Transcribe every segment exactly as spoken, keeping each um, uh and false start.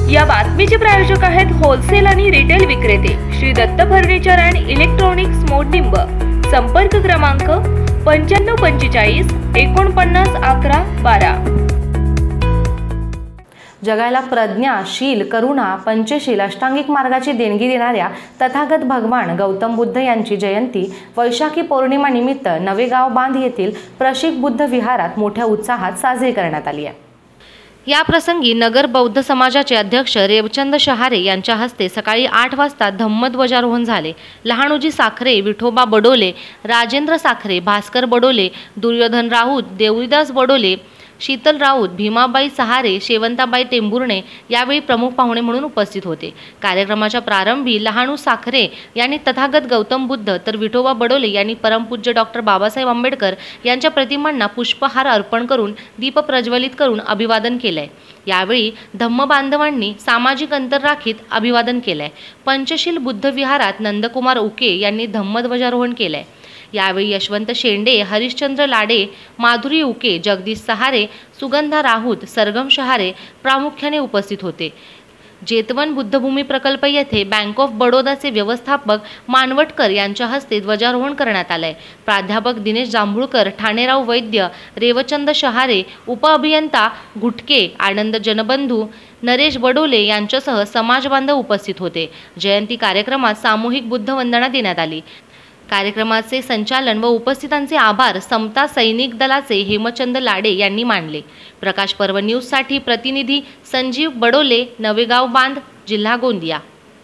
या बातमीचे प्रायोजक आहेत होलसेल आणि रिटेल विक्रेते Shri Datta furniture and electronics Modnimb. संपर्क क्रमांक पंच्याण्णव पंचेचाळीस एकोणपन्नास अकरा बारा। जगाला प्रज्ञा, शील, करुणा, पंचशील अष्टांगिक मार्गाची देणगी देणाऱ्या तथागत भगवान गौतम बुद्ध यांची जयंती वैशाखी पौर्णिमा निमित्त नवेगाव बांध येथील प्रशिक बुद्ध विहारात मोठ्या उत्साहात साजरी करण्यात आली आहे। या प्रसंगी नगर बौद्ध समाजाचे अध्यक्ष रेवचंद शहारे यांच्या हस्ते सकाळी आठ वाजता धम्मध्वजारोहण झाले। लहानोजी साखरे, विठोबा बडोले, राजेंद्र साखरे, भास्कर बडोले, दुर्योधन राऊत, देवदास बडोले, शीतल राऊत, भीमाबाई सहारे, शेवंताबाई टेंभुर्णे यावेळी प्रमुख पाहुणे म्हणून उपस्थित होते। कार्यक्रमाच्या प्रारंभी लहानू साखरे यांनी तथागत गौतम बुद्ध तर विठोबा बडोले यांनी परमपूज्य डॉक्टर बाबासाहेब आंबेडकर यांच्या प्रतिमांना पुष्पहार अर्पण करून दीप प्रज्वलित करून अभिवादन केले। यावेळी धम्म बांधवांनी सामाजिक अंतर राखीत अभिवादन केले। पंचशील बुद्ध विहारात नंदकुमार उके यांनी धम्मध्वजारोहण केले। यावेळी यशवंत शेंडे, हरिश्चंद्र लाडे, माधुरी उके, जगदीश सहारे, सुगंधा राऊत, सरगम शहारे प्रामुख्याने उपस्थित होते। जेतवन बुद्धभूमी प्रकल्प येथे बँक ऑफ बडोदाचे व्यवस्थापक मानवटकर यांच्या हस्ते ध्वजारोहण करण्यात आले। प्राध्यापक दिनेश जांभूळकर, ठाणेराव वैद्य, रेवचंद शहारे, उपअभियंता गुटके, आनंद जनबंधू, नरेश बडोले यांच्यासह समाजबांधव उपस्थित होते। जयंती कार्यक्रमात सामूहिक बुद्ध वंदना देण्यात आली। कार्यक्रमाचे संचालन व उपस्थितांचे आभार समता सैनिक दलाचे हेमचंद लाडे यांनी मानले। प्रकाश पर्व न्यूजसाठी प्रतिनिधी संजीव बडोले, नवेगाव बांध, जिल्हा गोंदिया।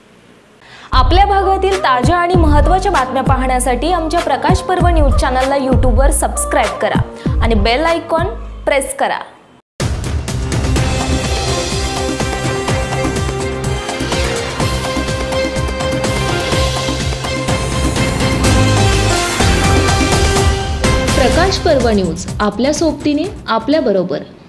आपल्या भागातील ताज्या आणि महत्त्वाच्या बातम्या पाहण्यासाठी आमच्या प्रकाश पर्व न्यूज चॅनलला यूट्यूबवर सबस्क्राइब करा आणि बेल आयकॉन प्रेस करा। प्रकाश पर्व न्यूज आपल्या सोबतीने आपल्या बरोबर।